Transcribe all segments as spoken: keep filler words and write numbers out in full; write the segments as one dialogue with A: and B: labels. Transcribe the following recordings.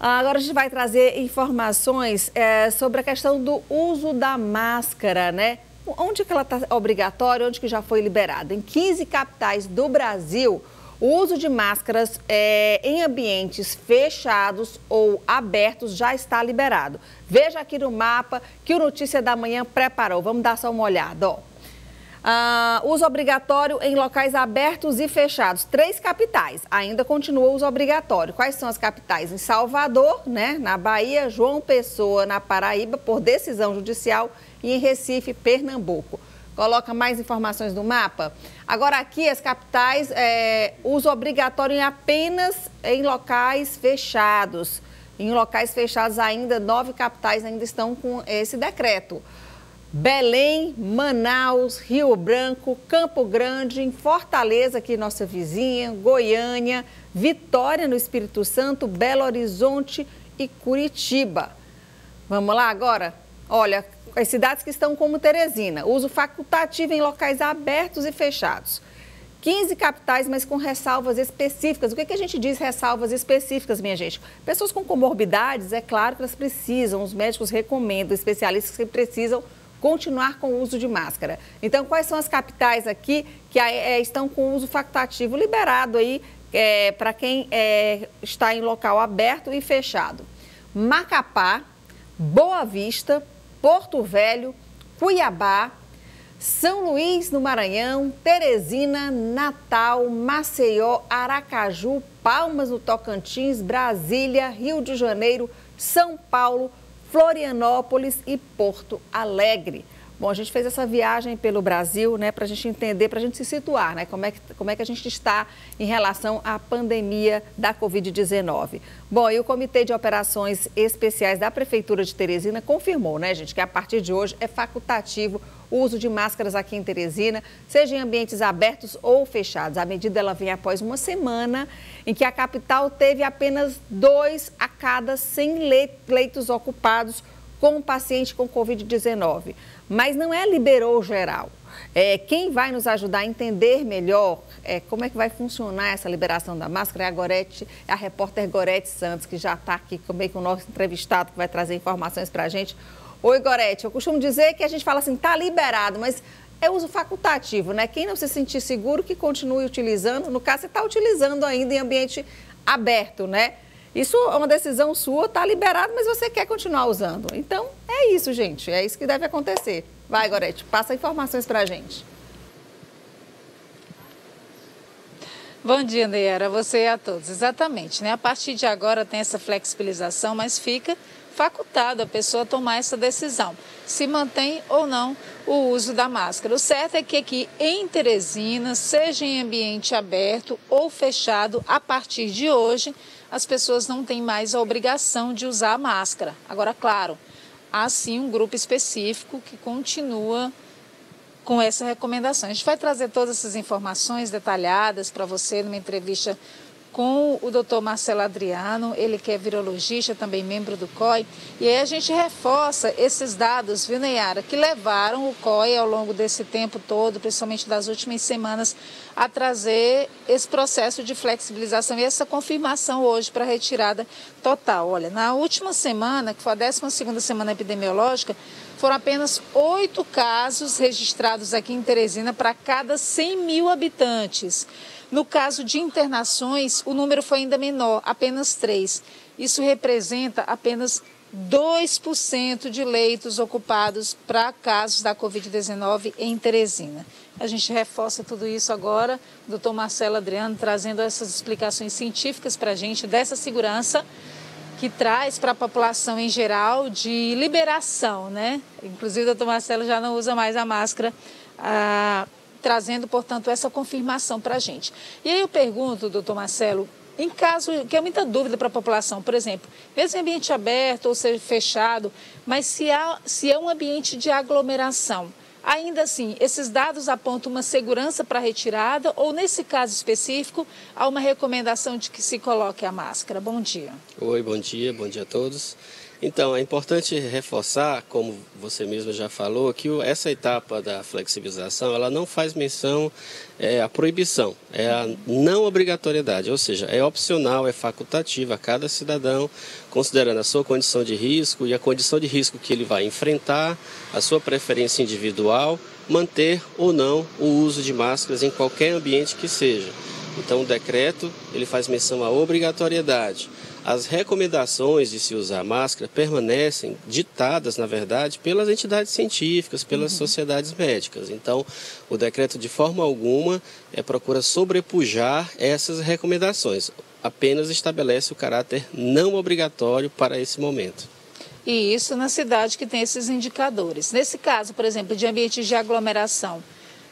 A: Agora a gente vai trazer informações é, sobre a questão do uso da máscara, né? Onde que ela está obrigatória, onde que já foi liberada? Em quinze capitais do Brasil, o uso de máscaras é, em ambientes fechados ou abertos já está liberado. Veja aqui no mapa que o Notícia da Manhã preparou. Vamos dar só uma olhada, ó. Ah, uso obrigatório em locais abertos e fechados. Três capitais. Ainda continua o uso obrigatório. Quais são as capitais? Em Salvador, né, na Bahia, João Pessoa, na Paraíba, por decisão judicial, e em Recife, Pernambuco. Coloca mais informações no mapa. Agora aqui as capitais, é, uso obrigatório em apenas em locais fechados. Em locais fechados ainda, nove capitais ainda estão com esse decreto. Belém, Manaus, Rio Branco, Campo Grande, em Fortaleza, aqui nossa vizinha, Goiânia, Vitória no Espírito Santo, Belo Horizonte e Curitiba. Vamos lá agora? Olha, as cidades que estão como Teresina, uso facultativo em locais abertos e fechados. quinze capitais, mas com ressalvas específicas. O que, que a gente diz ressalvas específicas, minha gente? Pessoas com comorbidades, é claro que elas precisam, os médicos recomendam, especialistas que precisam continuar com o uso de máscara. Então, quais são as capitais aqui que é, estão com o uso facultativo liberado aí é, para quem é, está em local aberto e fechado? Macapá, Boa Vista, Porto Velho, Cuiabá, São Luís no Maranhão, Teresina, Natal, Maceió, Aracaju, Palmas no Tocantins, Brasília, Rio de Janeiro, São Paulo, Florianópolis e Porto Alegre. Bom, a gente fez essa viagem pelo Brasil, né, para a gente entender, para a gente se situar, né, como é, que, como é que a gente está em relação à pandemia da covid dezenove. Bom, e o Comitê de Operações Especiais da Prefeitura de Teresina confirmou, né, gente, que a partir de hoje é facultativo o uso de máscaras aqui em Teresina, seja em ambientes abertos ou fechados. A medida ela vem após uma semana em que a capital teve apenas dois a cada cem leitos ocupados com um paciente com covid dezenove. Mas não é liberou geral. É, quem vai nos ajudar a entender melhor é, como é que vai funcionar essa liberação da máscara é a Gorete, é a repórter Gorete Santos, que já está aqui também com o nosso entrevistado, que vai trazer informações para a gente. Oi, Gorete, eu costumo dizer que a gente fala assim, está liberado, mas é uso facultativo, né? Quem não se sentir seguro, que continue utilizando. No caso, você está utilizando ainda em ambiente aberto, né? Isso é uma decisão sua, está liberado, mas você quer continuar usando. Então, é isso, gente. É isso que deve acontecer. Vai, Gorete, passa informações para a gente.
B: Bom dia, Neira, a você e a todos. Exatamente, né? A partir de agora tem essa flexibilização, mas fica facultado a pessoa tomar essa decisão, se mantém ou não o uso da máscara. O certo é que aqui em Teresina, seja em ambiente aberto ou fechado, a partir de hoje, as pessoas não têm mais a obrigação de usar a máscara. Agora, claro, há sim um grupo específico que continua com essa recomendação. A gente vai trazer todas essas informações detalhadas para você numa entrevista com o doutor Marcelo Adriano, ele que é virologista, também membro do C O I. E aí a gente reforça esses dados, viu, Neyara, que levaram o C O I ao longo desse tempo todo, principalmente das últimas semanas, a trazer esse processo de flexibilização e essa confirmação hoje para retirada total. Olha, na última semana, que foi a décima segunda semana epidemiológica, foram apenas oito casos registrados aqui em Teresina para cada cem mil habitantes. No caso de internações, o número foi ainda menor, apenas três. Isso representa apenas dois por cento de leitos ocupados para casos da covid dezenove em Teresina. A gente reforça tudo isso agora, o doutor Marcelo Adriano trazendo essas explicações científicas para a gente dessa segurança que traz para a população em geral de liberação, né? Inclusive o doutor Marcelo já não usa mais a máscara, ah, trazendo, portanto, essa confirmação para a gente. E aí eu pergunto, doutor Marcelo, em caso, que é muita dúvida para a população, por exemplo, mesmo em ambiente aberto ou seja fechado, mas se, há, se é um ambiente de aglomeração, ainda assim, esses dados apontam uma segurança para a retirada ou, nesse caso específico, há uma recomendação de que se coloque a máscara? Bom dia.
C: Oi, bom dia, bom dia a todos. Então, é importante reforçar, como você mesmo já falou, que essa etapa da flexibilização, ela não faz menção é, à proibição, é a não obrigatoriedade, ou seja, é opcional, é facultativa a cada cidadão, considerando a sua condição de risco e a condição de risco que ele vai enfrentar, a sua preferência individual, manter ou não o uso de máscaras em qualquer ambiente que seja. Então, o decreto ele faz menção à obrigatoriedade. As recomendações de se usar máscara permanecem ditadas, na verdade, pelas entidades científicas, pelas uhum. sociedades médicas. Então, o decreto, de forma alguma, é, procura sobrepujar essas recomendações. Apenas estabelece o caráter não obrigatório para esse momento.
B: E isso na cidade que tem esses indicadores. Nesse caso, por exemplo, de ambientes de aglomeração,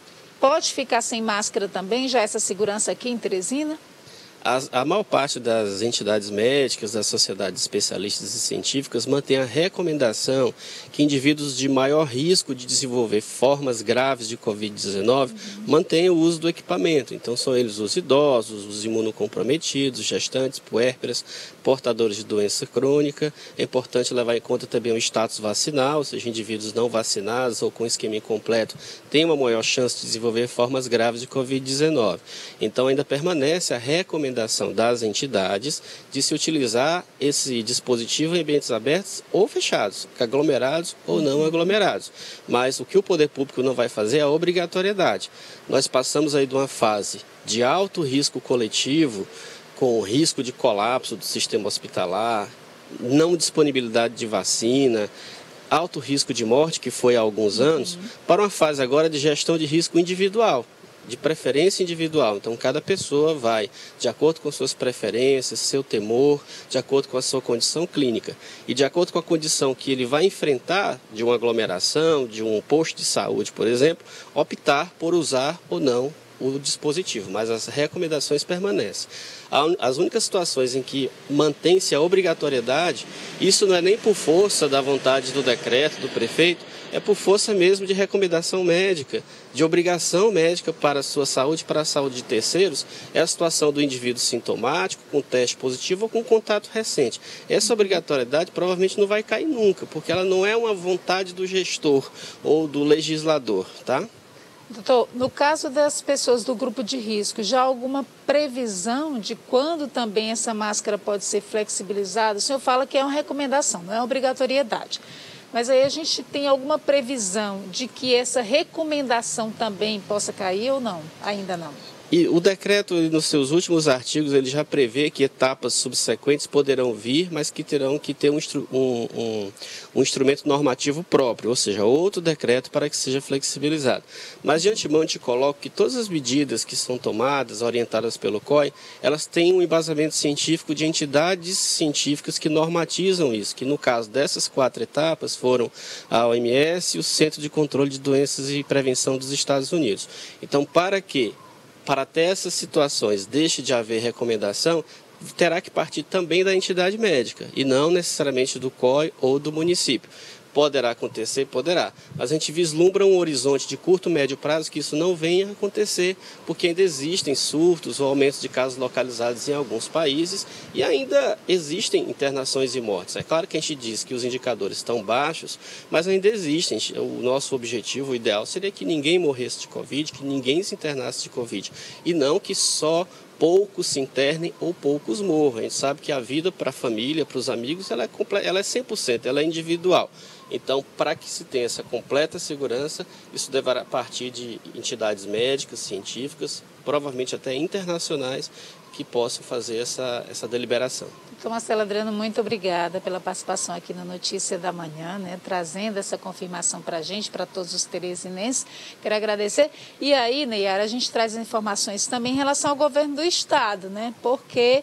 B: pode ficar sem máscara também, já essa segurança aqui em Teresina?
C: A, a maior parte das entidades médicas, das sociedades especialistas e científicas mantém a recomendação que indivíduos de maior risco de desenvolver formas graves de covid dezenove uhum. mantenham o uso do equipamento. Então são eles os idosos, os imunocomprometidos, gestantes, puérperas, portadores de doença crônica. É importante levar em conta também o status vacinal, ou seja, indivíduos não vacinados ou com esquema incompleto têm uma maior chance de desenvolver formas graves de covid dezenove. Então ainda permanece a recomendação das entidades de se utilizar esse dispositivo em ambientes abertos ou fechados, aglomerados ou não aglomerados. Mas o que o poder público não vai fazer é a obrigatoriedade. Nós passamos aí de uma fase de alto risco coletivo, com risco de colapso do sistema hospitalar, não disponibilidade de vacina, alto risco de morte, que foi há alguns anos, uhum. para uma fase agora de gestão de risco individual, de preferência individual. Então, cada pessoa vai, de acordo com suas preferências, seu temor, de acordo com a sua condição clínica e de acordo com a condição que ele vai enfrentar de uma aglomeração, de um posto de saúde, por exemplo, optar por usar ou não o dispositivo, mas as recomendações permanecem. As únicas situações em que mantém-se a obrigatoriedade, isso não é nem por força da vontade do decreto do prefeito, é por força mesmo de recomendação médica, de obrigação médica para a sua saúde, para a saúde de terceiros, é a situação do indivíduo sintomático, com teste positivo ou com contato recente. Essa obrigatoriedade provavelmente não vai cair nunca, porque ela não é uma vontade do gestor ou do legislador, tá?
B: Doutor, no caso das pessoas do grupo de risco, já há alguma previsão de quando também essa máscara pode ser flexibilizada? O senhor fala que é uma recomendação, não é uma obrigatoriedade. Mas aí a gente tem alguma previsão de que essa recomendação também possa cair ou não? Ainda não.
C: E o decreto, nos seus últimos artigos, ele já prevê que etapas subsequentes poderão vir, mas que terão que ter um, um, um, um instrumento normativo próprio, ou seja, outro decreto para que seja flexibilizado. Mas de antemão te coloco que todas as medidas que são tomadas, orientadas pelo C O I, elas têm um embasamento científico de entidades científicas que normatizam isso, que no caso dessas quatro etapas foram a O M S e o Centro de Controle de Doenças e Prevenção dos Estados Unidos. Então, para que Para até essas situações deixe de haver recomendação, terá que partir também da entidade médica e não necessariamente do C O I ou do município. Poderá acontecer? Poderá. Mas a gente vislumbra um horizonte de curto, médio prazo que isso não venha a acontecer, porque ainda existem surtos ou aumentos de casos localizados em alguns países e ainda existem internações e mortes. É claro que a gente diz que os indicadores estão baixos, mas ainda existem. O nosso objetivo, o ideal, seria que ninguém morresse de Covid, que ninguém se internasse de Covid, e não que só poucos se internem ou poucos morram. A gente sabe que a vida para a família, para os amigos, ela é, ela é cem por cento, ela é individual. Então, para que se tenha essa completa segurança, isso deverá partir de entidades médicas, científicas, provavelmente até internacionais, que possam fazer essa, essa deliberação.
B: Doutor Marcelo Adriano, muito obrigada pela participação aqui no Notícia da Manhã, né, trazendo essa confirmação para a gente, para todos os teresinenses. Quero agradecer. E aí, Neyara, a gente traz informações também em relação ao governo do estado, né, porque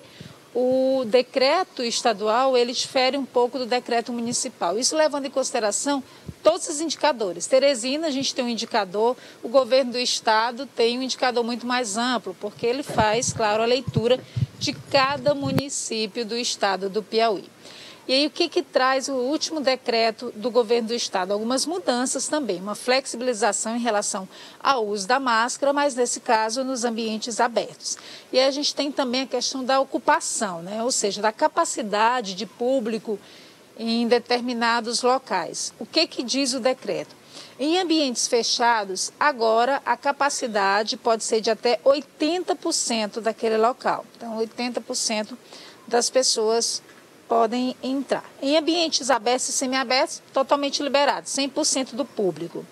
B: o decreto estadual, ele difere um pouco do decreto municipal. Isso levando em consideração todos os indicadores. Teresina, a gente tem um indicador, o governo do estado tem um indicador muito mais amplo, porque ele faz, claro, a leitura de cada município do estado do Piauí. E aí, o que que traz o último decreto do governo do estado? Algumas mudanças também, uma flexibilização em relação ao uso da máscara, mas nesse caso nos ambientes abertos. E aí a gente tem também a questão da ocupação, né? Ou seja, da capacidade de público em determinados locais. O que que diz o decreto? Em ambientes fechados, agora a capacidade pode ser de até oitenta por cento daquele local. Então, oitenta por cento das pessoas podem entrar. Em ambientes abertos e semiabertos, totalmente liberados, cem por cento do público.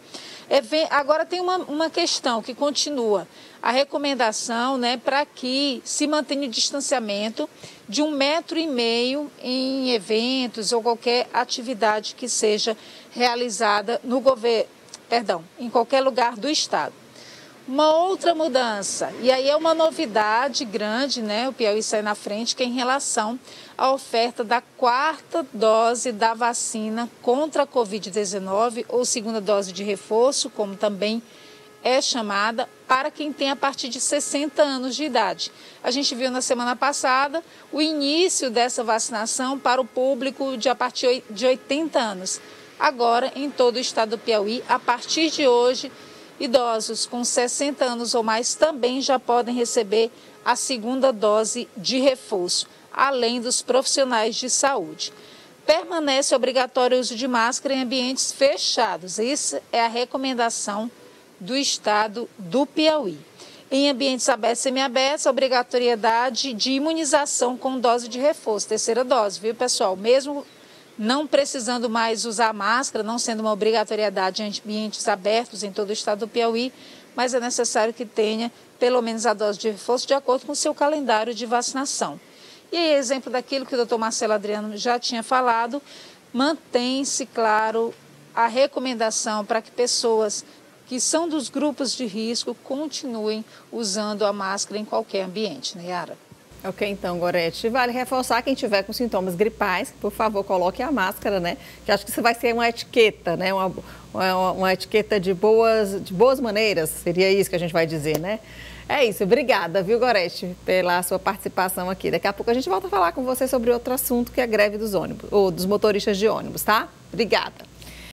B: Agora tem uma, uma questão que continua, a recomendação, né, para que se mantenha o distanciamento de um metro e meio em eventos ou qualquer atividade que seja realizada no governo, perdão, em qualquer lugar do estado. Uma outra mudança, e aí é uma novidade grande, né, o Piauí sai na frente, que é em relação à oferta da quarta dose da vacina contra a covid dezenove, ou segunda dose de reforço, como também é chamada, para quem tem a partir de sessenta anos de idade. A gente viu na semana passada o início dessa vacinação para o público de a partir de oitenta anos. Agora, em todo o estado do Piauí, a partir de hoje, idosos com sessenta anos ou mais também já podem receber a segunda dose de reforço, além dos profissionais de saúde. Permanece obrigatório o uso de máscara em ambientes fechados. Isso é a recomendação do estado do Piauí. Em ambientes abertos e semiabertos, a obrigatoriedade de imunização com dose de reforço, terceira dose, viu, pessoal? Mesmo não precisando mais usar máscara, não sendo uma obrigatoriedade em ambientes abertos em todo o estado do Piauí, mas é necessário que tenha pelo menos a dose de reforço de acordo com o seu calendário de vacinação. E aí, exemplo daquilo que o doutor Marcelo Adriano já tinha falado, mantém-se, claro, a recomendação para que pessoas que são dos grupos de risco continuem usando a máscara em qualquer ambiente, né, Yara?
A: Ok, então, Gorete, vale reforçar quem tiver com sintomas gripais, por favor, coloque a máscara, né? Que acho que isso vai ser uma etiqueta, né? Uma, uma, uma etiqueta de boas, de boas maneiras, seria isso que a gente vai dizer, né? É isso, obrigada, viu, Gorete, pela sua participação aqui. Daqui a pouco a gente volta a falar com você sobre outro assunto, que é a greve dos ônibus, ou dos motoristas de ônibus, tá? Obrigada.